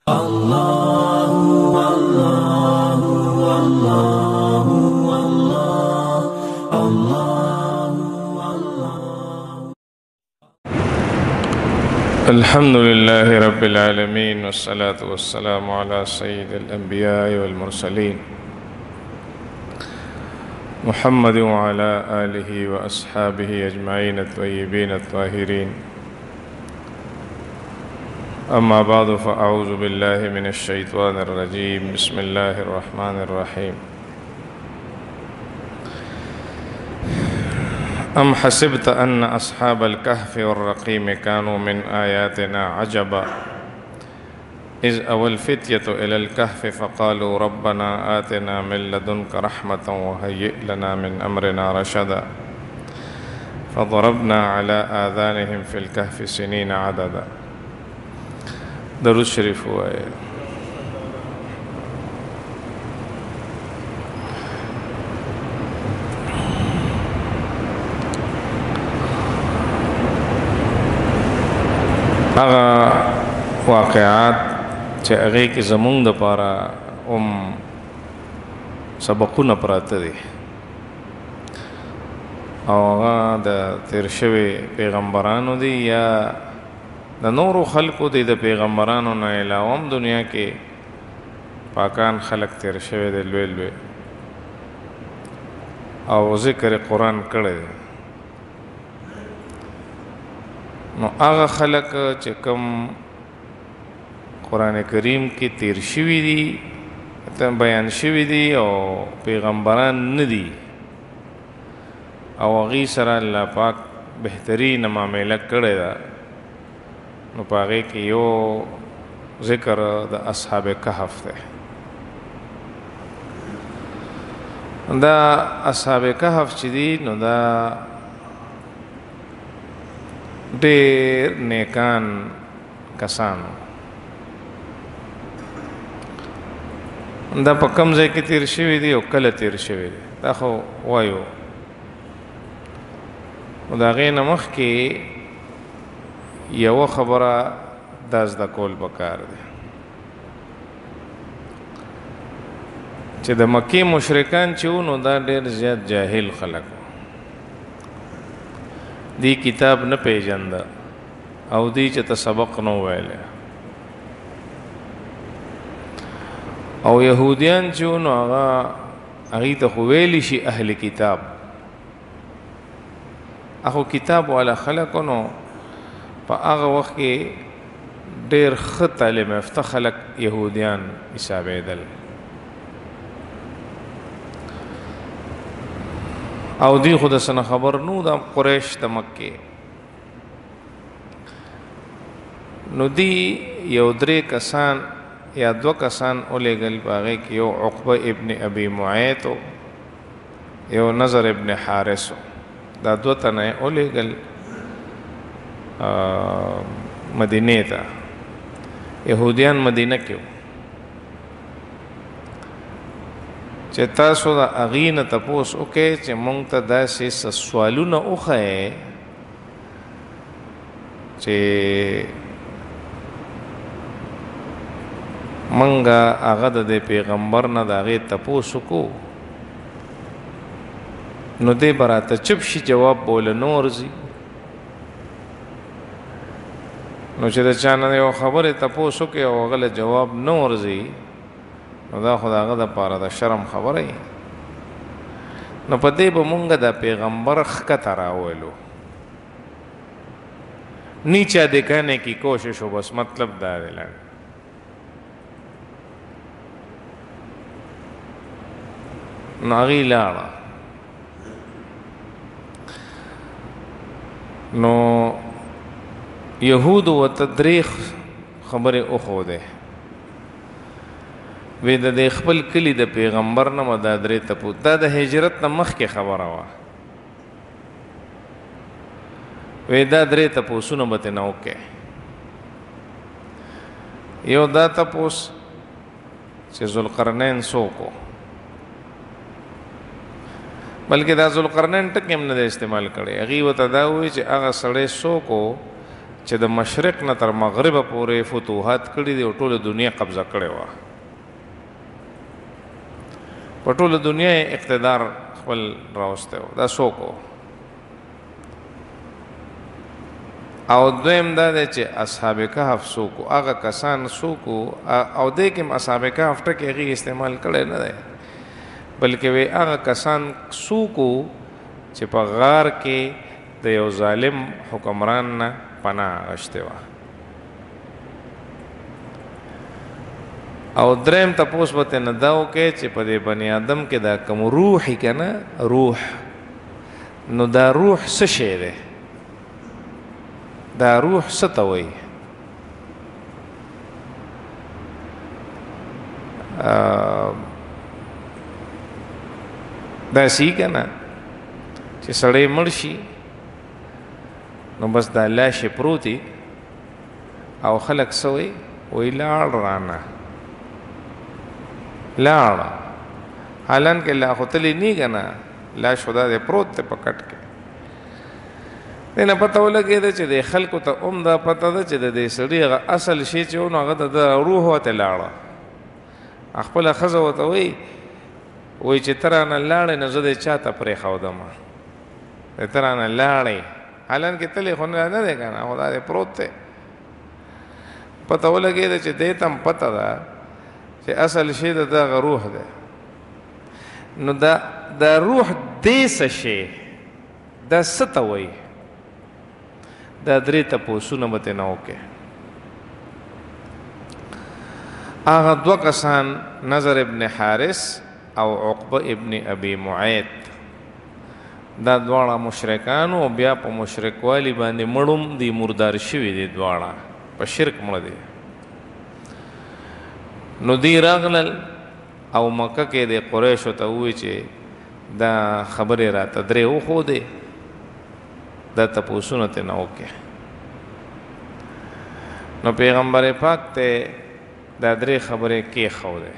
الله والله والله والله الله والله. الحمد لله رب العالمين والصلاة والسلام على سيد الأنبياء والمرسلين محمد وعلى آله وأصحابه أجمعين الطيبين الطاهرين. أما بعد فأعوذ بالله من الشيطان الرجيم. بسم الله الرحمن الرحيم. أم حسبت أن أصحاب الكهف والرقيم كانوا من آياتنا عجبا إذ أوى الفتية إلى الكهف فقالوا ربنا آتنا من لدنك رحمة وهيئ لنا من أمرنا رشدا فضربنا على آذانهم في الكهف سنين عددا. درود شریف ہوا ہے. هغه واقعات چې هغه کې زمونږ دپاره سبقونه پراته دي او هغه د تیر شوي پیغمبرانو دي یا د نورو خلقو دی. د پیغمبرانو نه علاوه هم دنیا کې پاکان خلق تیر شوی دی لوی لوی او ذکر قرآن کړی دی. نو هغه خلق چې کوم قرآن کریم کې تیر شوي دي بیان شوي دي او پیغمبران نه دي او هغوی سره الله پاک بهترین معامله کړی ده. نو پاگے کی یو ذکر دا اصحاب کہف دے. دا اصحاب کہف چی دی نو دا دیر نیکان کسانو. دا پا کم ځای کی تیر شوی دی او کل تیر شوی دی دا خو وایو. دا غین مخ کی یو خبره دا زده کول پکار دی چې د مکې مشرکان چې وو نو دا ډېر زیات جاهل خلک دی کتاب نه پیژنده او دی چې ته سبق نو ویلی او یهودیان چې وو نو هغوی ته خو ویلی شي اهل کتاب اخو کتاب والا خلکو نو پا آغا وقت کے دیر خط تعلیم یافته خلق یهودیان حسابیدل او دی خود سن خبر نو دا قریش دا مکے نو دی یو درې کسان یا دو کسان اولے گل باغے کی یو عقبہ ابن ابی معیتو یو نظر ابن حارسو دا دو تنائے اولے گل مدینه ته. یهودیان مدینه کې چې تاسو د هغې نه تپوس وکړئ چې موږ ته داسې سوالونه وښایئ چې موږ هغه د دې پیغمبر نه د هغې تپوس وکړو نو دی به راته چپ شي جواب بوله نه ورځي. نو چې د چا نه یو خبرې تپوس وکړي او هغه له جواب نه ورځي نو دا خو د هغه دپاره د شرم خبره وي. نو په دې به مونږ د پیغمبر ښکته راولو نیچا دکھانے کی کوشش ہو بس مطلب دا دی. نو هغوی لاړه نو یهود و تدریخ خبر اخو ده وی د خپل کلی د پیغمبر نه دا درې تپو دا د هجرت نه مخکې خبره وه وی دا درې تپوسونه به ترې نه وکړې. یو دا تپوس چې ذوالقرنین څوک و بلکې دا ذوالقرنین ټکي هم نه دی استعمال کړی. هغوی ورته دا ووایي چې هغه سړی څوک و چې د مشرق نه تر مغرب پورې فتوحات کړي دي او ټوله دنیا قبضه کړې وه. په ټوله دنیا یې اقتدار خپل راوستی و. دا څوک و؟ او دویم دا دی چې اصحاب کهف څوک و؟ هغه کسان څوک و؟ او دې کې هم اصحاب کهف ټکي هغې استعمال کړی نه دی، بلکې وی هغه کسان څوک و چې په غار کې د یو ظالم حکمران نه پناه اخیستې وه. او دریم تپوس به ترې نه دا وکړې چې په دې بني آدم کې دا کوم روح که نه، روح، نو دا روح څه شی دی؟ دا روح څه ته وایي؟ داسې که نه چې سړی مړ شي نو بس دا لاشې پروتي او خلک څه وایي؟ وایي لاړ رانه، لاړه، حالانکه لا خو تللی نی که نه، لاش خو دا دی پروت دی په کټ کې. دې نه پته ولګېده چې د خلکو ته هم دا پته ده چې د دې سړي هغه اصل شی چې و نو هغه د روح ورته لاړه. خپله ښځه ورته وایي چې ته رانه لاړې نو زه دې چا ته پرېښودمه، ته رانه لاړې، حالانکه تللی خو نه دی که نه، خو دا دی پروت دی. پته ولګېده چې دې ته هم پته ده چې اصل شی د دغه روح دی. نو دا روح دې څه شی، دا څه ته وایي؟ دا درې تپوسونه به ترې نه وکړې. هغه دوه کسان نظر ابن حارث او عقبه ابن ابي معيط، دا دواړه مشرکان او بیا په مشرکوالي باندې مړوم دي، مردار شوي دي، دواړه په شرک مړه دي. نو دی راغلل او مکه کې د قریشو ته ووایي چې دا خبرې راته درې وښودې، دا تپوسونه ترې نه وکړې. نو پیغمبر پاک ته دا درې خبرې کېښودې.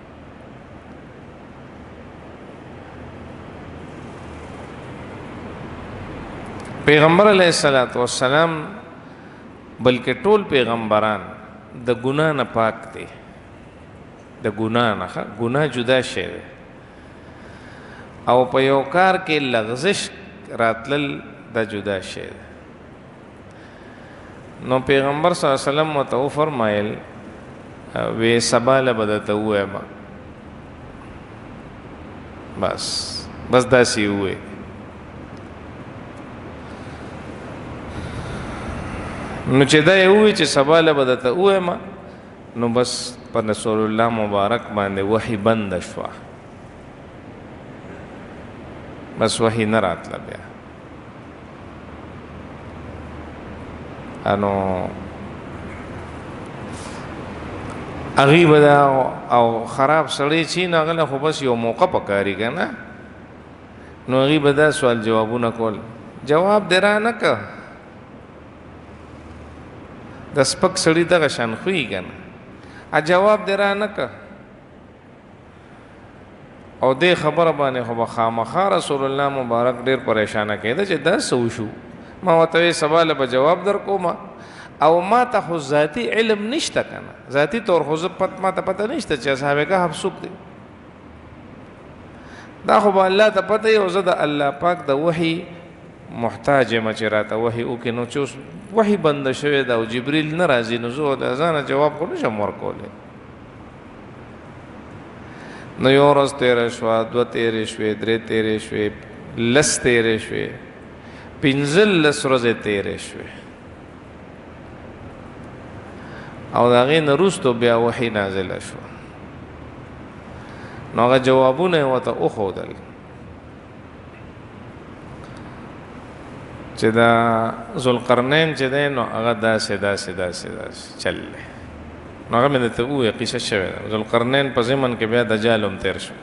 پیغمبر علیه السلام بلکې ټول پیغمبران د ګناه نه پاک دي، د ګناه نه. ګناه جدا شی دی او په یو کار کې لغزش راتلل دا جدا شی دی. نو پیغمبر صلی الله علیه وسلم ورته وفرمایل وی سباله به درته ووایم، بس داسې ووایې. نو چې دا یې ووایي چې سباله به درته ووایم، نو بس پر رسول الله مبارک باندې وحی بند شوه، بس وحی نه راتله بیا. نو هغې به دا او خراب سړی چې نه هغه له خو بس یو موقع پکاري که نه، نو هغې به دا سوال جوابونه کول. جواب دې را نه که، د سپک سړي دغه شان خوي که نه، جواب دې را نه که. او دې خبره باندې خو به خامخا رسول الله مبارک ډېر پریشانه کېده چې دا څه وشو. ما ورته وی سباله به جواب در کوم، او ما ته خو ذاتي علم نشته که نه، ذاتي طور خو ما ته پته نشته چې اصحاب کهف څوک دی. دا خو به الله ته پته وي او زه د الله پاک د وحي محتاج یم چې راته وحي وکړي. نو چې اوس وحي بنده شوې ده او جبریل نه راځي، نو زه د ځانه جواب خو نشم ورکولی. نو یو ورځ تېره شوه، دوه تېرې شوې، درې تېرې شوې، لس تېرې شوې، 15 ورځې تېرې شوې. او د هغې نه وروستو بیا وحي نازله شوه. نو هغه جوابونه یې ورته وښودل چې دا ذوالقرنین چې دی نو هغه داسې چل دی. نو هغه مې درته ووایي قصه شوې ده. ذوالقرنین په ضمن کې بیا دجال هم تېر شو.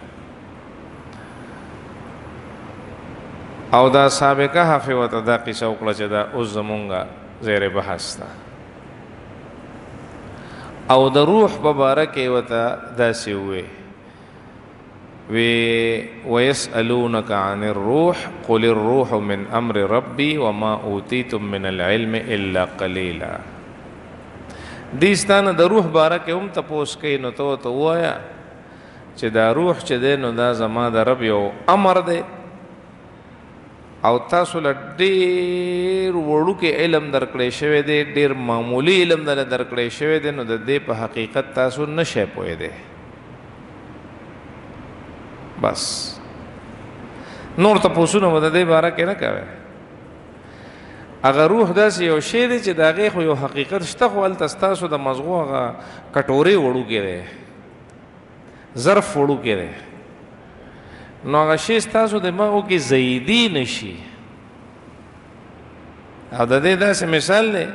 او دا اصحاب کهف ورته دا قصه وکړه چې دا اوس زمونږ زیر بحث ده. او د روح په باره کې ورته داسې ووایي ويسألونك عن الروح قل الروح من امر ربي وما اوتيتم من العلم الا قليلا. دیستانه د روح باره کې هم تپوس کوي، نو ته وایا چې دا روح چې دی نو دا زما د رب یو امر دی او تاسو له ډېر وړوکې علم درکړی شوی دی، ډېر معمولی علم درکړی شوی دی، نو د دې په حقیقت تاسو نشئ پوهېدی. بس نور تپوسونه به د دې باره کې نه کوئ. هغه روح داسې یو شی دی چې د هغې خو یو حقیقت شته، خو هلته ستاسو د مغزو هغه کټورې وړوکی دی، ظرف وړوکی دی، نو هغه شی ستاسو دماغو کې زیدي نشي. او د دې داسې مثال دی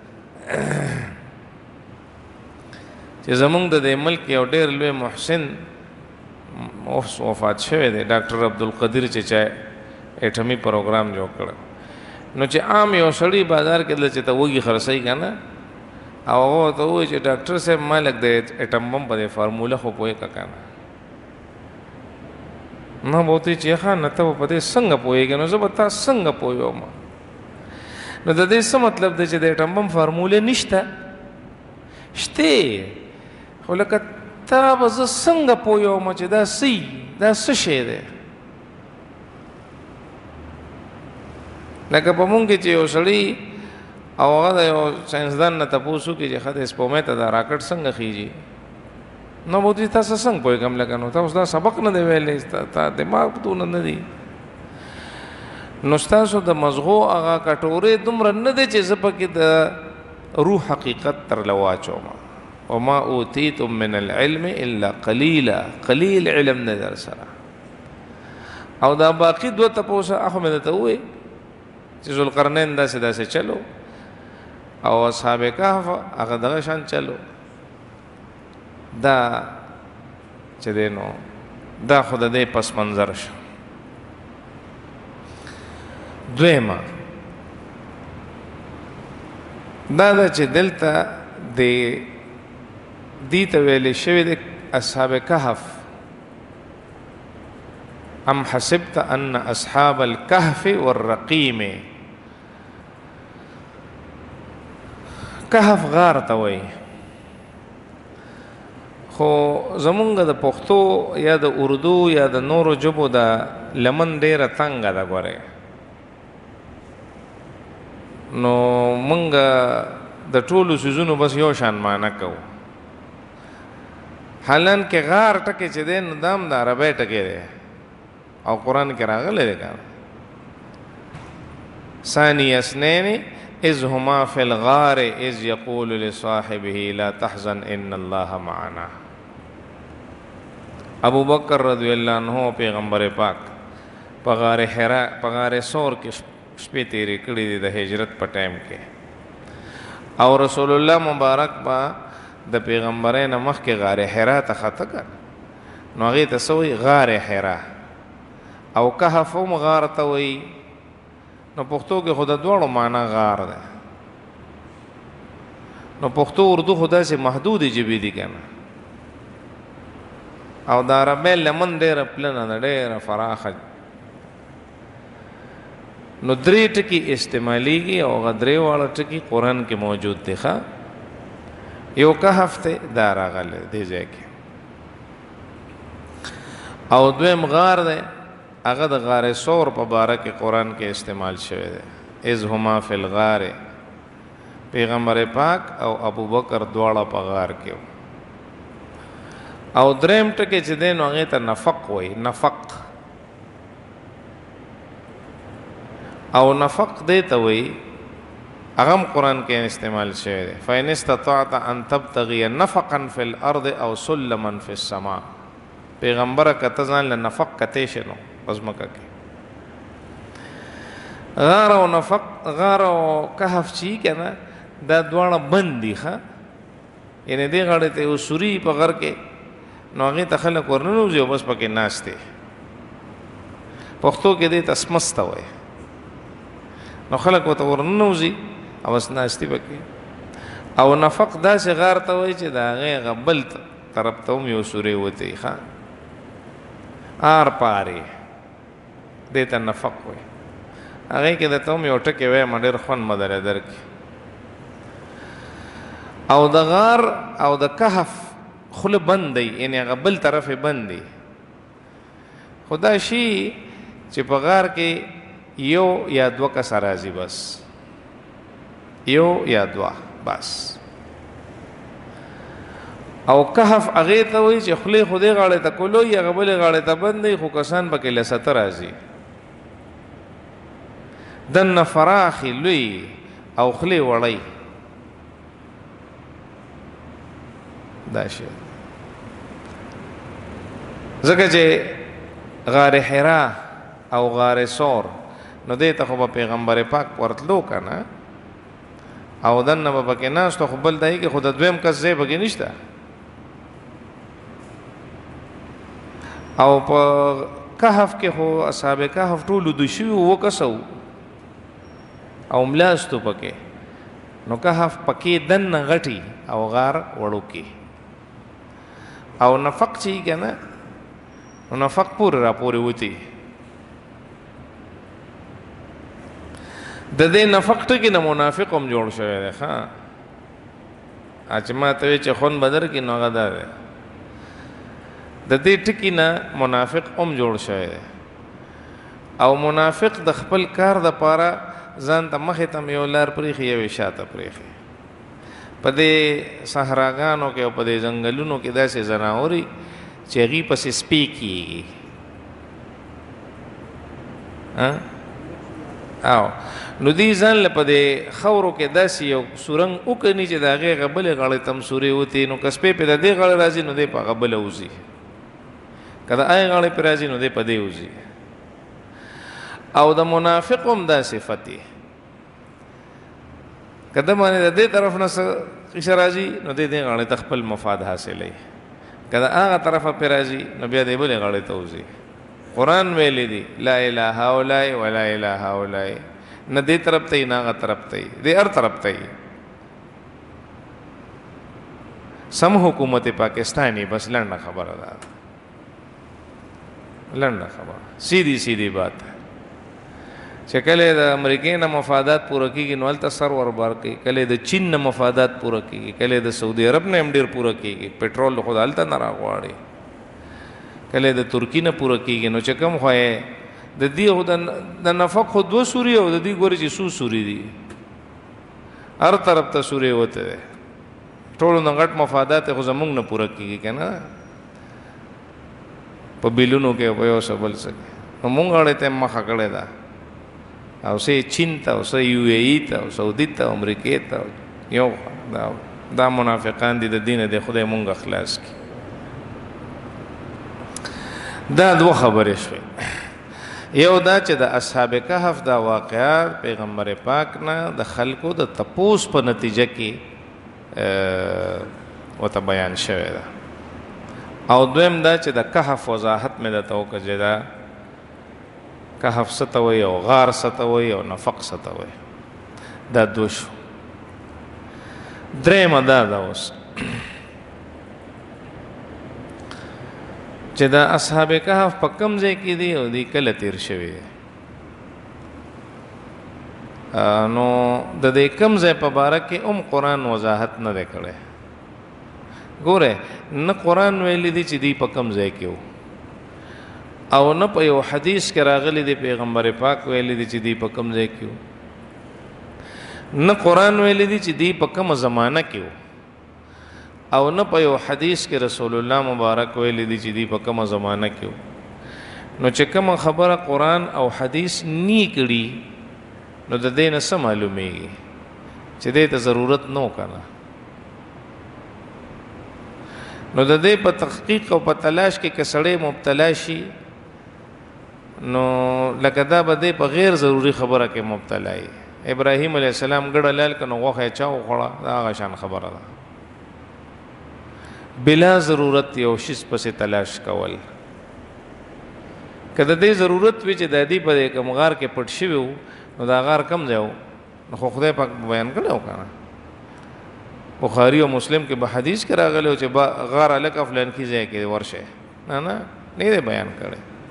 چې زمونږ د دې ملک یو ډېر لوی محسن وفات شوی دی، ډاکټر عبدالقدیر چې چا ایټمي پروګرام جوړ کړ. نو چې عام یو سړی بازار کې دله چې ته وږي خرڅوي که نه، او هغه ته ووایي چې ډاکټر صاحب ما لږ د ایټم بم په دې فارموله خو پوهې که نه، نه به ورته وایي چې ښه نه ته به په دې څنګه پوهېږې، نو زه به تا څنګه پوهوم. نو د دې څه مطلب دی چې د ایټم بم فارمولې نشته، شته، خو لکه تا به زه څنګه پوهوم چې دا دا څه شی دی. لکه په مونږ کې چې یو سړی او هغه د یو ساینسدان نه تپوس وکړي چې ښه د سپومې ته دا راکټ څنګه خیږي، نو به ورته وایي تاسو څنګه پوهېږم، لکه نو تاسو دا سبق نه دی ویلی، تا دماغ دونه نه دی. نو ستاسو د مغزو هغه کټورې دومره نه دی چې زه پکې د روح حقیقت ترله واچوم. وما اوتیتم من العلم الا قلیلا، قلیل علم دی در سره. او دا باقي دوه تپوسه هغه مې درته ووایي چې ذوالقرنین داسې داسې چلو، او اصحاب کهف هغه دغه شان چلو. دا چې دی نو دا خو د دې پس منظر شو. دویمه دا ده چې دلته دې ته ویلې شوي دی اصحاب کهف، ام حسبت ان اصحاب الكهف والرقیم. کهف غار ته وایي، خو زمونږ د پښتو یا د اردو یا د نورو ژبو د لمن ډېره تنګه ده. ګورئ، نو مونږ د ټولو څیزونو بس یو شان معنی کوو، حالان کې غار ټکی چې دی نو دا هم د عربی ټکی دی او قرآن کې راغلی دی. که ثانی اثنین اذ هما فی الغار اذ یقول لصاحبه لا تحزن ان الله معنا. ابو بکر رضی اللہ عنہ پیغمبر پاک په غار حرا په غار ثور کې شپې تیرې کړې دي د هجرت په ټایم کې، او رسول الله مبارک با د پیغمبرۍ نه مخکې غار حرا ته خطه کړ، نو هغې ته څه وایي؟ غار حرا. او کهف هم غار ته وایي. نو پښتو کې خو د دواړو معنا غار ده. نو پښتو اردو خو داسې محدودې ژبې دي که نه، او د عربۍ لمن ډېره پلنه ده، ډېره فراخه. نو درې ټکي استعمالیږي او هغه درې واړه ټکي قرآن کې موجود دي. ښه، یو کهف ته دا راغلی دې ځای کې، او دویم غار دی، هغه د غار ثور په باره کې قرآن کې استعمال شوی دی. اذ هما فی الغار، پیغمبر پاک او ابو بکر دواړه په غار کې. او دریم ټکی چې دی نو هغې ته نفق وایي، نفق. او نفق دی ته وایي، هغه هم قرآن کې استعمال شوی دی. فإن استطعت ان تبتغي نفقا فی الارض او سلما فی السماء. پیغمبره که ته ځان له نفق کتی شې نو په ځمکه کې. غار او نفق، غار او کهف چې که نه دا دواړه بند دي. ښه، یعنې دې غاړې ته یو سوري په غر کې، نو هغې ته خلک ورننوځي او بس پکې ناست دی. پښتو کې دې ته سمس ته وایي. نو خلک ورته ورننوځي او بس ناستي پکې. او نفق داسې غار ته وایي چې د هغې هغه بل طرف ته هم یو سورۍ وتې. ښه، آر پارې دې ته نفق وایي. هغې کې درته هم یو ټکې وایم ډېر خوند به درې درکړي. او د غار او د کهف خوله بند دی، یعنې هغه بل طرف یې بند دی. خو دا شي چې په غار کې یو یا دوه کسه راځي، بس یو یا دوه بس. او کهف هغې ته وایي چې خولې خو دې غاړې ته کولوي، هغه بلې غاړې ته بند دی، خو کسان پکې لسته راځي. دننه فراخې لوی او خولې وړی. دا شی ځکه چې غار حرا او غار سور نو دې ته خو به پیغمبر پاک ورتلو که نه، او دننه به پکې ناستو، خو بل دی کې خو د دویم کس ځای پکې نشته. او په کهف کې خو اصحاب کهف ټول ویده شوي اووه کسه وو او ملاستو پکې. نو کهف پکې دننه غټي او غار وړوکي. او نفق چې که نه نو نفق پورې را پورې وتی. د دې نفق ټکي نه منافق هم جوړ شوی دی. ښه چې ما ته وایي چې خون به درکړي نو هغه دا دی، د دې ټکي نه منافق هم جوړ شوی دی. او منافق د خپل کار دپاره ځان ته مخې ته یو لار پرېښي یو یې شاته پرېښي. په دې صحراګانو کې او په دې ځنګلونو کې داسې ځناوري چې هغې پسې سپي کېږي. او نو دوی ځان له په دې خاورو کې داسې یو سورنګ وکني چې د هغې هغه بلې غاړې ته هم سورې وتې. نو که سپی پې د دې غاړې راځي نو دی په هغه بله وځي، که د هغې غاړې پې راځي نو دی په دې وځي. او د منافق هم دا صفت دی، که ده باندې د دې طرف نه څه قیشه راځي نو دی دې غاړې ته خپل مفاد حاصلوي، که د هغه طرفه پې راځي نو بیا دی بلې غاړې ته وځي. قرآن ویلی دی لا اله هؤلاء ولا اله هؤلاء، نه دې طرف ته نه هغه طرف ته دی، هر طرف ته. سم حکومت پاکستانی بس لنډه خبره ده، لنډه خبره، سیدھی سیدھی بات ہے. چې کله د امریکې نه مفادات پوره کېږي نو هلته سر وربار کوي، کله د چین نه مفادات پوره کېږي، کله د سعودي عرب نه هم ډېر پوره کېږي، پټرول خو هلته نه راغواړي، کله د ترکي نه پوره کېږي. نو چې کوم خو یې د دې خو د نفق خو دوه سوري او د دې ګورې چې څو سوري دي، هر طرف ته سورې وته دی. ټولو نه غټ مفادات خو زمونږ نه پوره کېږي که نه، په بیلونو کې په یو څه بل څه کې. نو مونږ غاړې ته مخه کړې ده، او څه چین ته او څه یو اے ای ته او سعودي ته او امریکې ته. یو دا منافقان دي، د دینه دی خدای مونږ خلاص کړي. دا دوه خبرې شوې. یو دا چې د اصحاب کهف دا واقعات پیغمبر پاک نه د خلکو د تپوس په نتیجه کې ورته بیان شوی ده. او دویم دا چې د کهف وضاحت مې درته وکړه چې دا کهف څه ته وایي او غار څه ته وایي او نفق څه ته وایي. دا دوه شو. درېیمه دا ده اوس چې دا اصحاب کهف په کوم ځای کې دي او دوی کله تیر شوي دي. نو د دې کوم ځای په باره کې هم قرآن وضاحت نه دی کړی. ګوره نه قرآن ویلی دی چې دوی په کوم ځای کې وو، او نه په یو حدیث کې راغلی دی پیغمبر پاک ویلی دی چې دوی په کوم ځای کې وو، نه قرآن ویلی دی چې دوی په کومه زمانه کې وو، او نه په یو حدیث کې رسول الله مبارک ویلی دی چې دوی په کومه زمانه کې وو. نو چې کومه خبره قرآن او حدیث نی کړي نو د دې نه څه معلومیږي چې دې ته ضرورت نه وکنه. نو د دې په تحقیق او په تلاش کې که سړی مبتلا شي نو لکه دا به دې په غیر ضروري خبره کې مبتلا وي. ابراهیم علیه السلام ګډه لال که نو غوښه یې چا وخوړه، دا هغه شان خبره ده. بلا ضرورت یو شیز پسې تلاش کول، که د دې ضرورت وي چې د دې په کوم غار کې پټ شوي وو نو دا غار کم ځای وو نو خو خدای پاک بیان کړی و که نه. بخاري او مسلم کې به حدیث کې راغلی و چې غار هلکه فلانکي ځای کې ورشه، نه نه دی بیان کړی.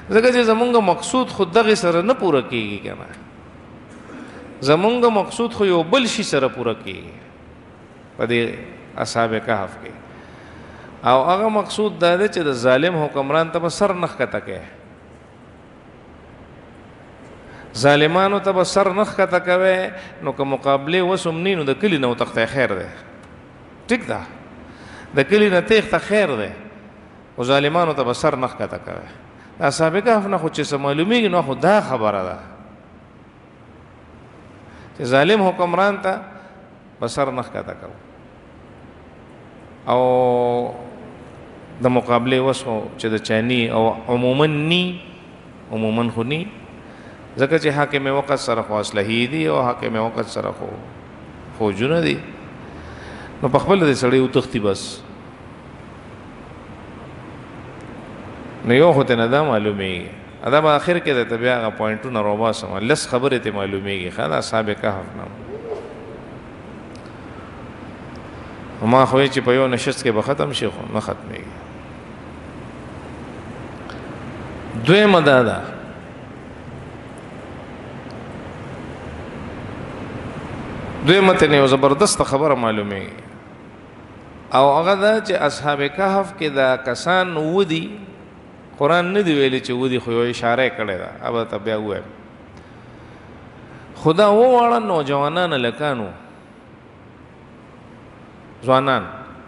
ځکه چې زمونږ مقصود خود دغه سره نه پوره کیږي کنه، زمونږ مقصود خو یو بل شي سره پوره کیږي په دې اصحاب کهف کې، او هغه مقصود دا دی چې د ظالم حکمران ته به سر نخ کته کې، ظالمانو ته به سر نخ کته کوي، نو که مقابله وسم نی نو د کلی نه وتخته خیر دی، ټیک ده، د کلی نه تېښته خیر دی، او ظالمانو ته به سر نخ کته کوي. اصحاب کهف نه خو چې څه معلومیږي نو خو دا خبره ده چې ظالم حکمران ته به سر نخ کته کوو، او د مقابله وس چې د چانی او عموما نی، عموما خو نی، ځکه چې حاکم وقت سره خو اسلحې دي او حاکم وقت سره خو فوجونه دي، نو په خپل د سړی وتښتي بس. نو یو خو ته نه دا معلومیږي، دا به آخر کې د بیا هغه پوینټونه راوباسم، لس خبرې ته معلومیږي ښه د اصحاب کهف نه. ما خو چې په یو نشست کې به ختم شي خو نه ختمېږي. دویمه دا ده دویمه ته یو زبردست خبره معلومیږي، او هغه دا چې اصحاب کهف کې دا کسان ودي، قرآن نه دی ویلی چې ودي، خو یو اشاره کړې ده، اب ته بیا ووایم. خدا و واړه نوجوانان لکانو ځوانان،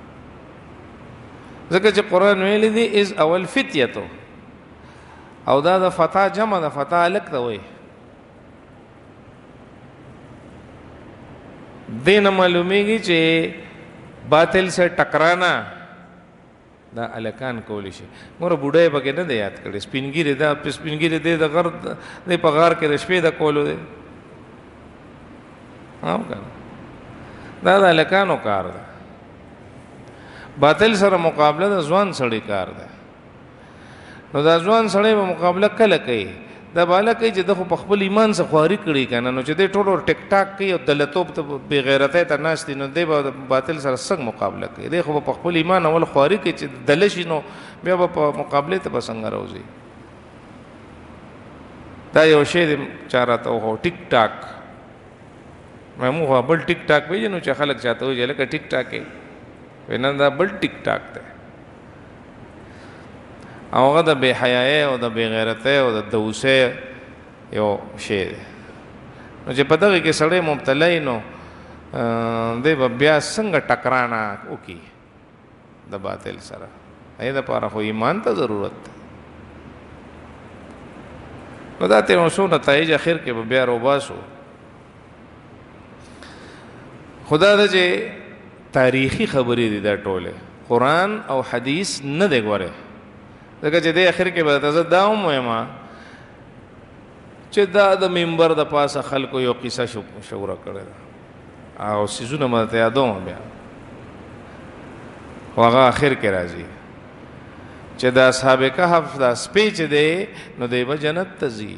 ځکه چې قرآن ویلی دی از اول فتیتو، او دا د فتا جمع د فتا الک ته وایي. دین معلومیږي چې باطل سے ټکرانا دا الکان کولی شي. مور بوډای پکې نه دی یاد کړي، سپینګیری دا سپینګیری دی د غرد د پغار کې د شپې د کولو دی، هم کنه دا د الکانو کار ده. باطل سره مقابله د ځوان سړی کار ده. نو دا ځوان سړی به مقابله کله کوي؟ دا بالا کوي چې د خو په خپل ایمان څخه خواري کړي کنه، نو چې د ټولو ټیک ټاک کوي او دلتوب ته بې غیرته ته ناشتي، نو دی به باطل سره څنګه مقابله کوي؟ دی خو په خپل ایمان اول خواري کوي چې دلشي، نو بیا به په مقابله ته به څنګه راوځي؟ دا یو شی دی چا راته وښو، ټیک ټاک. موږ بل ټیک ټاک پېژنو چې خلک چاته وایي لکه ټیک ټاک یې وایي، نه دا بل ټیک ټاک دی، او هغه د بې حیایۍ او د بې غیرتۍ او د دوسۍ یو شی دی. نو چې په دغه کې سړی مبتلا نو دی به بیا څنګه ټکرانه وکړي د باطل سره؟ دې دپاره خو ایمان ته ضرورت دی. نو دا ته څو نتایج اخر کې به بیا روباسو. خدا دا چې تاریخي خبرې دي دا ټولې، قرآن او حدیث نه دی ګوره، ځکه چې د اخر کې به زه دا هم وایم چې دا د منبر د پاسه خلکو یو قصه شوره کړې ده، او څیزونه مې درته یادوم بیا، خو هغه اخر کې راځي چې د اصحاب کهف دا سپی چې دی نو دی به جنت ته ځي.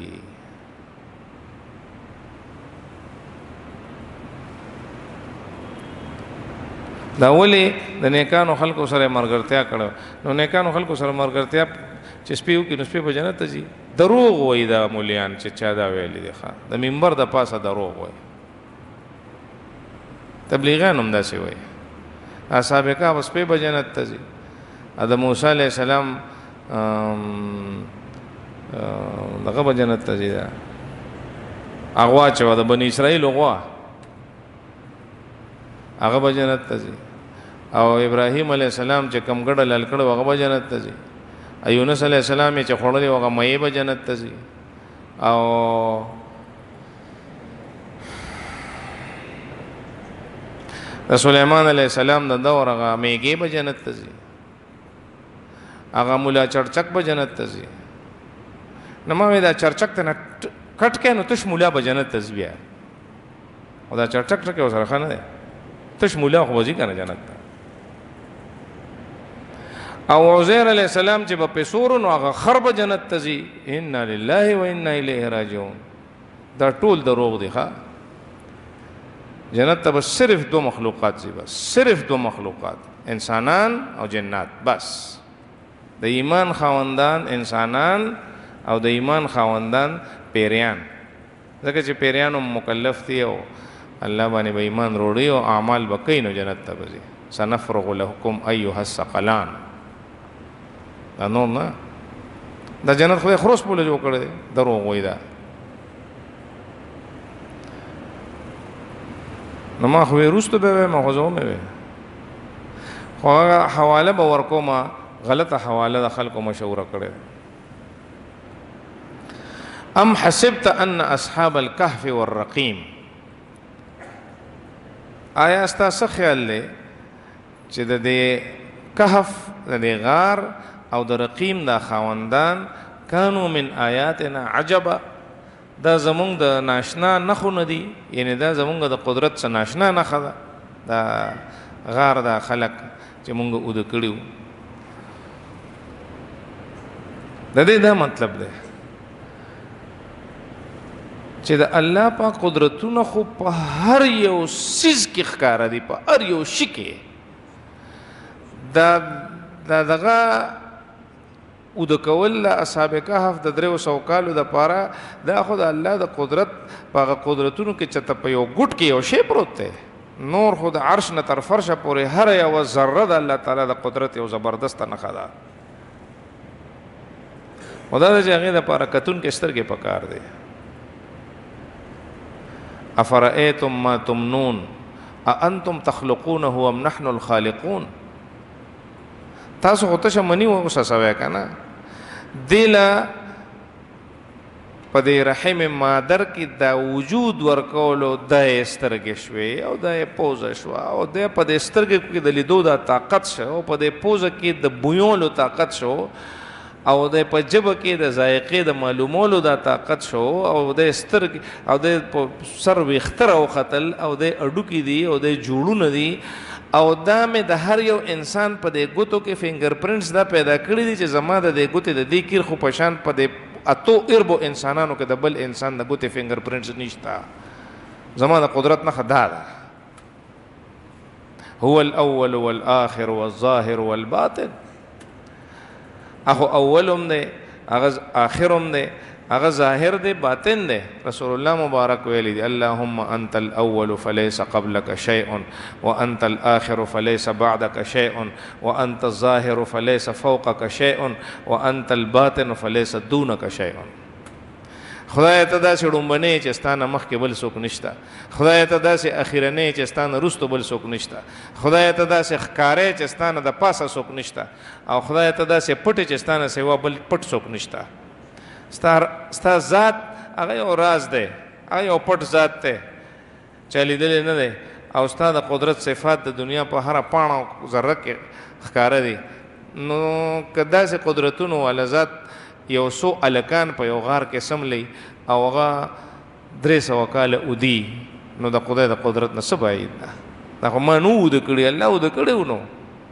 دا ولې د نیکانو خلکو سره ملګرتیا کړو؟ نو نیکانو خلکو سره ملګرتیا چې سپي وکړي نو سپي په جنت ته ځي. دروغ وایي دا مولیان چې چا دا ویلي دي، د منبر د پاسه دروغ وایي، تبلیغیان هم داسې وایي. اصحاب کهف سپي په جنت ته ځي. د موسی علیه السلام دغه په جنت ته ځي، دا اغوا چې و د بني اسرائیل غوا هغه به جنت ته ځي، او ابراهیم علیه السلام چې کم ګډه لال کړو هغه به جنت ته ځي، یونس علیه السلام چې خوړلې هغه مې به جنت ته ځي، او د سلیمان علیه السلام د دور هغه میږي به جنت ته ځي، هغه مولا چرچک به جنت ته ځي. نو ما وی دا چرچک ته نه کټ کې نو تش مولا به جنت ته ځي بیا، او دا چرچک ټکه وسره خانه ده تش مولا خو وځي کنه جنت ته. او عزیر علیہ السلام چې په پسورو نو هغه خرب جنت ته ځي. انا لله و انا الیه راجعون. دا ټول دروغ دي ښا. جنت ته بس صرف دو مخلوقات ځي، بس صرف دو مخلوقات، انسانان او جنات. بس د ایمان خاوندان انسانان او د ایمان خاوندان پیریان، ځکه چې پیریان هم مکلف دي او الله باندې به ایمان روړي او اعمال به کوي نو جنت ته به ځي. سنفرغ لکم ایها الثقلان. دا نور نه، دا جنت خدای خروس پوله جوړ کړی دی، دروغ وایي دا. نو ما خو وروسته به وایم، خو زه ومې ویم، خو هغه حواله به ورکومه، غلطه حواله د خلکو مشوره کړې ده. ام حسبت ان اصحاب الكهف والرقیم، آیا ستا څه خیال دی چې د دې کهف، د دې غار او د رقیم دا خاوندان کانو من آیاتنا عجبا، دا زمونږ د ناشنا نښو نه دي، یعنی دا زمونږ د قدرت څخه ناشنا نښه ده، دا غار دا خلق چې مونږ اوده کړي وو. د دې دا مطلب دی چې د الله پاک قدرتونه خو په هر یو څیز کې ښکاره دي، په هر یو شي کې. دا دغه اوده کول د اصحاب کهف د 300 کالو دپاره، دا خو د الله د قدرت په هغه قدرتونو کې چېرته په یو ګوټ کې یو شی پروت دی. نور خو د عرش نه تر فرشه پورې هر یوه ذره د الله تعالی د قدرت یو زبردسته نښه ده. خو دا ده چې هغې دپاره کتونکي سترګې پکار دی. افرأیتم ما تمنون اانتم تخلقونه ام نحن الخالقون. تاسو خو تشه منی اوسه سوی که نه، دیله په دې رحم مادر کې دا وجود ورکولو دا یې سترګې شوې او دا یې پوزه شوه او دا په دې سترګې کې د لیدو دا طاقت شو او په دې پوزه کې د بویولو طاقت شو او د په ژبه کې د ذایقې د معلومولو دا طاقت شو او د سترګې او د سر ویښته راوختل او د اډوکې دي او د جوړونه دي او دا مې د هر یو انسان په دې ګوتو کې فنګر پرنټس دا پیدا کړي دي چې زما د دې ګوتې د دې کیر خو په شان په دې اتو اربو انسانانو کې د بل انسان د ګوتې فنګر پرنټس نشته. زما د قدرت نښه دا ده. هو الاول والآخر والظاهر والباطن. اخو اولم دی، هغه آخرم دی، هغه ظاهر دی، باطن دی. رسول الله مبارک ویلی دی اللهم انت الاول فليس قبلك شيء وانت الاخر فليس بعدك شيء وانت الظاهر فليس فوقك شيء وانت الباطن فليس دونك شيء. خدای ته داسې ډومبنې چې ستا نه مخکې بل څوک نشته، خدای ته داسې اخرنۍ چې ستا نه وروسته بل څوک نشته، خدای ته داسې ښکاری چې ستا نه د پاسه څوک نشته، او خدای ته داسې پټې چې ستا نه سوا بل پټ څوک نشته. ستا ذات هغه یو راز دی، هغه یو پټ ذات دی چا لیدلی نه دی، او ستا د قدرت صفات د دنیا په هره پاڼه او ذره کې ښکاره دي. نو که داسې قدرتونو والا ذات یو څو الکان په یو غار کې سملی او هغه 300 کاله اودي، نو د خدای د قدرت نه څه بعید ده؟ دا خو ما نه اوده کړي، الله اوده کړی نو.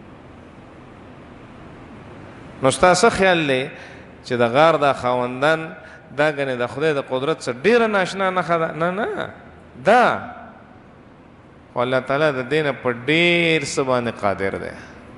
نو ستا څه خیال دی چې د غار دا خاوندان دا ګنې د خدای د قدرت څخه ډېره ناشنا نښه ده؟ نه، دا خو الله تعالی د دې نه په ډېر څه باندې قادر دی.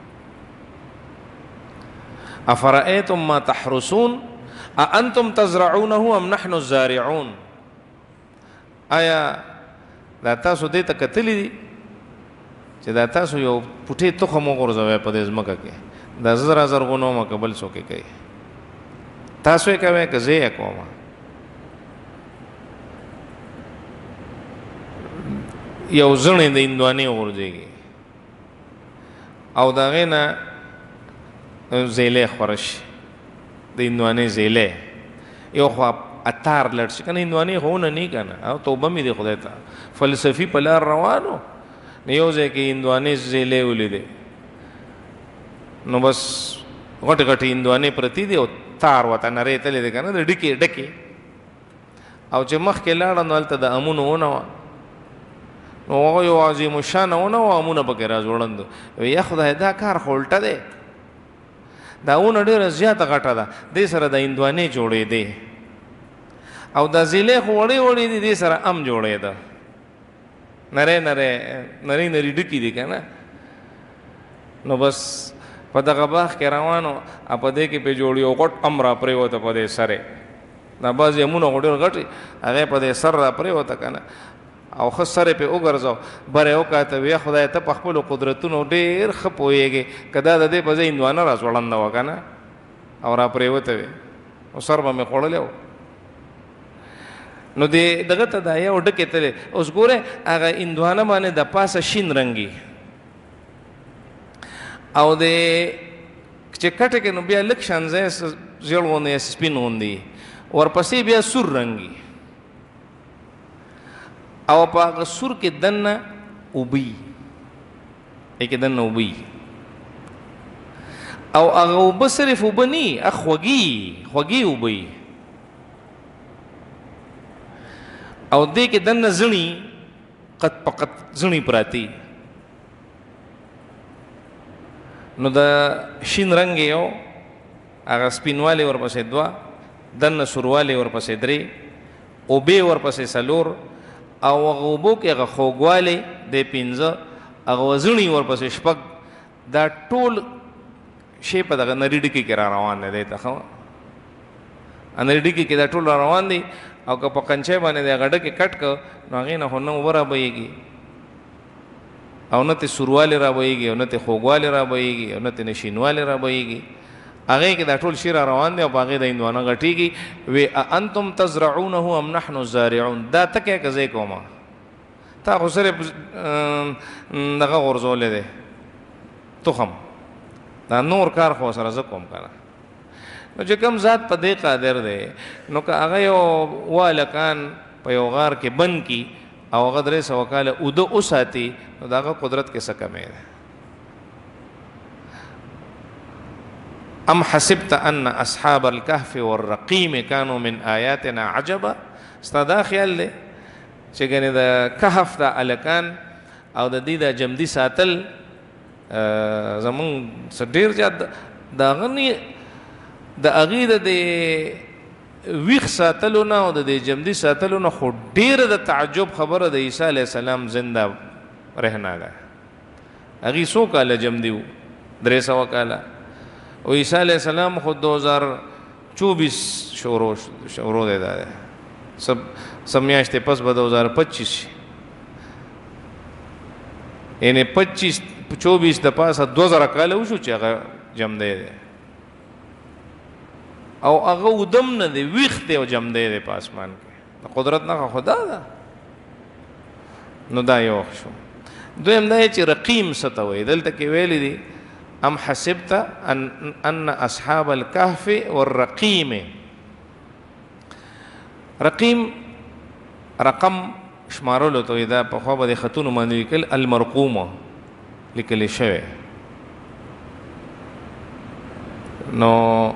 افرأیتم ما تحرسون اانتم تزرعونه ام نحن الزارعون. آیا دا تاسو دې ته کتلی دي چې دا تاسو یو پوټې تخم وغورځوئ په دې ځمکه کې، دا زه زرغونومه که بل څوک یې کوي؟ تاسو یې کوئ که زه یې کوم؟ یو زڼې د هندوانې وغورځېږي او د هغې نه زیلی خوره شي، د هندوانې زیلی یو خوا اتار لړ شي که نه، هندوانې خو ونه نی که نه، او توبه مې دی خدای ته. فلسفي په لار روانو نو یو ځای کې هندوانې زیلی ولیدې، نو بس غټې غټې هندوانې پرتې دي او تار ورته نرۍ تللی دی که نه، د ډکې ډکې، او چې مخکې لاړه نو هلته د امونو ونه وه، نو هغه یو عظیم الشانه ونه وه، امونه پکې را ځوړند. یا خدای دا کار خو الټه دی، دا ونه ډېره زیاته غټه ده، دې سره د هندوانې جوړېدې، او دا زیلی خو وړې وړې دي، دې سره ام جوړېده، نری نری ډکې دي که نه. نو بس په دغه باغ کې روانو، په دې کې پې جوړ یو غټ ام را پرېوته په دې سره، دا بعض یمونه خو ډېر غټ هغې په دې سر را پرېوته که نه او ښه سر یې پرې وګرځاو بر یې وکاته ویه خدای ته په خپلو قدرتونو ډېر ښه پوهېږې که دا د دې په ځای هندوانه را ځوړنده وه که نه او را پرېوته وې او سر به مې خوړلی و نو دغه ته دا یو ډکې تلې اوس ګوره هغه هندوانه باندې د پاسه شین رنګي او د چې کټه کې نو بیا لږ شان ځای ژیړ غوندې سپین غوندې ورپسې بیا سور رنګي او په هغه سور کې دننه اوبه کې دننه اوبه او هغه اوبه صرف اوبه نه خوږې اوبه او دې کې دننه زڼي قط په قط زڼي پراتی نو د شین رنګ یو هغه سپینوالی ورپسې دوه دننه سوروالی ورپسې درې اوبې ورپسې څلور او هغه اوبو کې هغه خوږوالی دی پنځه هغه زڼي ورپسې شپږ دا ټول شی په دغه نري ډکي کې را روان دی ته ښه نري ډکي کې دا ټول را روان دی او که په کنچای باندې د هغه ډکې کټ که نو هغې نه خو نه اوبه را بهیږي او نه ترې سوروالی را بهیږي او نه ترې خوږوالی را بهیږي او نه ترې نشینوالی را بهیږي هغې کې دا ټول شی را روان دی او په هغې د هندوانه غټېږي وی انتم تزرعونه ام نحن الزارعون دا ته که زه کومه تا خو صرف دغه غورځولی دی تخم دا نور کار خو سره زه کوم که نه نو چې کوم ذات په دې قادر دی نو که هغه یو والکان په یو غار کې بند کي او هغه 300 کاله اوده وساتي نو د هغه قدرت کې څه کمی دی ام حسبت ان اصحاب الكهف والرقيم كانوا من آیاتنا عجبا ستا دا خیال دی چې ګنې د کهف د الکان او د دې د جمدي ساتل زمونږ څه ډېر زیات د هغه د هغې د ویښ ساتلو نه او د دې جمدي ساتلو نه خو ډېره د تعجب خبره د عیسی علیه السلام زنده رهنا ده هغې څو کاله جمدي و 300 کاله او عیسی علیه السلام خو 2024 شروع دی دا سب میاشتې پس به 2025 یعنې 24 د پاسه 2000 کاله وشو چې هغه جمدی دی او هغه ودم نه دی ویښ دی او جمدی دی په اسمان کې د قدرت نښه خدا ده نو دا یو شو دویم دا چې رقیم څه ته وایي دلته کې ویلی دي ام حسبت ان اصحاب الكهف والرقیم رقیم رقم شمارلو ته دا په خوا به د خطونو باندې لیکل المرقومه لیکلی شوی نو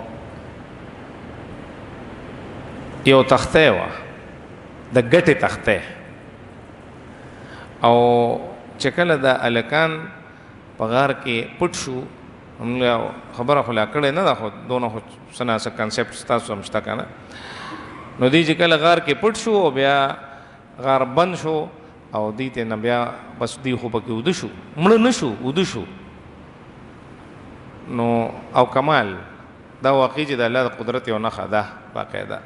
یو تخته وه د ګټې تخته او چې کله د الکان په غار کې پټ شو موږ خبره خو لا کړې نه ده خو دونه خو څه ناسه کنسپټ ستاسو هم شته که نه نو دوی چې کله غار کې پټ شو او بیا غار بند شو او دوی ته نه بیا بس دوی خو پکې اوده شو مړه نه شو اوده شو نو او کمال دا واقعي چې د الله د قدرت یو نښه ده باقاعده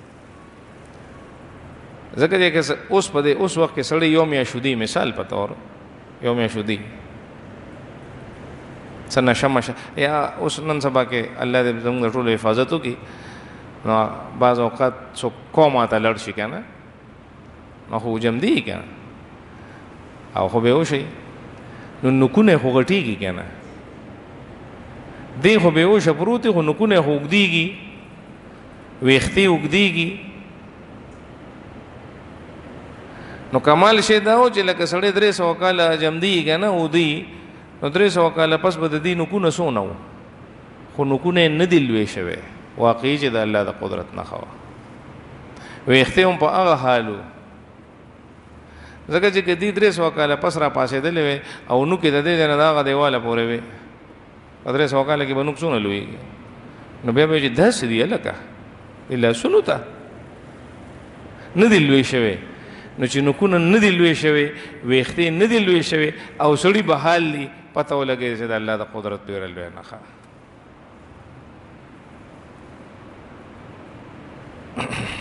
ځکه چې اوس په دې اوس وخت کې سړی یو میاشودي مثال په طور یو میاشودي څه نشه مشه یا اوس نن سبا کې الله دې زموږ د ټولو حفاظت وکړي نو بعض اوقات څوک کوما ته لړ شي که نه نو خو جمدي که نه او خو به وشي نو نکونه خو غټېږي که نه دی خو بېهوشه پروت دی خو نکونه خو اوږدېږي ویښتې اوږدېږي نو کمال شی دا و چې لکه سړی 300 کاله جمدي که نه اودي نو 300 کاله پس به د دې نکونه څونه و خو نکونه یې نه دي لوی شوی واقعي چې د الله د قدرت نښه وه ویښتې هم په هغه حال و ځکه چې که دې 300 کاله پس را پاسېدلې وې او نوکې د دې ځای نه د هغه دیواله پورې وې په 300 کاله کې به نوک څونه لویږي نو بیا به چې داسې دي هلکه دې لاسونو ته نه دي لوی شوی نو چې نوکونه نه دي لوی شوی ویښتې نه دي لوی شوی او سړي به حال دي پته ولګېږي چې د الله د قدرت ډېره لویه نښه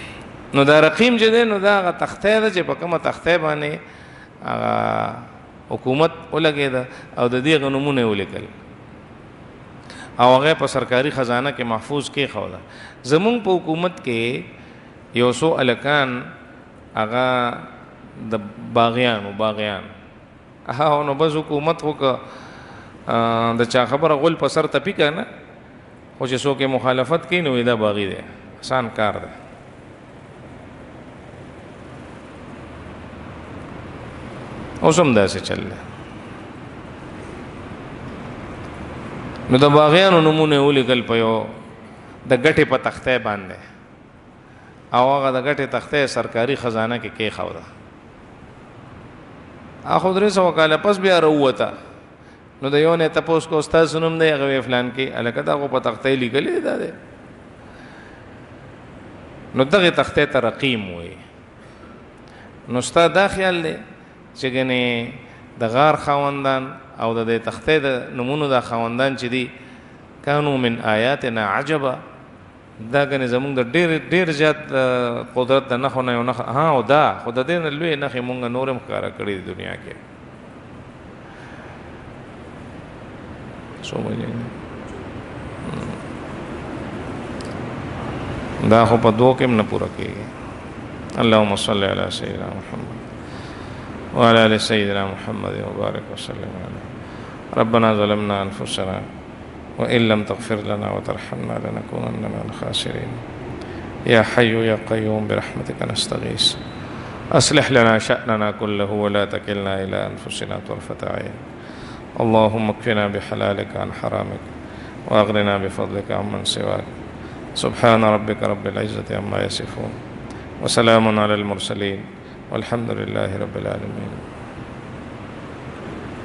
نو دا رقیم چې دی نو دا هغه تختی ده چې په کومه تختی باندې هغه حکومت ولګېده او د دې هغه نومونه یې ولیکل او هغه په سرکاري خزانه کې محفوظ کېښوده. زمونږ په حکومت کې یو څو هلکان هغه د باغیان هغه نو بس حکومت خو که د چا خبره غول په سر تپي که نه خو چې څوک یې مخالفت کوي نو دا باغي دی، آسان کار دی. اوس هم داسې چل دی. نو د باغیانو نومونه یې ولیکل په یو د ګټې په تختی باندې او هغه د ګټې تختی سرکاري خزانه کې کېښوده. خو 300 کاله پس بیا راووته. نو د یو نه تپوس کو ستاسو نوم دی؟ هغه فلان کې هلکه دا خو په تختی لیکلی دا دی. نو دغه تختی ته رقیم وایي. نو ستا دا خیال دی چې ګنې د غار خاوندان او د دې تختی د نومونو دا خاوندان چې دي کانو من آیاتنا عجبا، دا ګنې زمونږ د ډېر زیات قدرت د نښو نه یو نښه او دا خو د دې نه لویې نښې مونږ نور هم ښکاره کړي دي دنیا کې. دا خو په دوه کې هم نه پوره کېږي. اللهم صل علی سیدنا محمد وعلى آل سيدنا محمد وبارك وسلم عليه. ربنا ظلمنا أنفسنا وإن لم تغفر لنا وترحمنا لنكونن من الخاسرين. يا حي يا قيوم برحمتك نستغيث أصلح لنا شأننا كله ولا تكلنا إلى أنفسنا طرفة عين. اللهم اكفنا بحلالك عن حرامك وأغننا بفضلك عمن سواك. سبحان ربك رب العزة عما يصفون وسلام على المرسلين والحمد لله رب العالمين.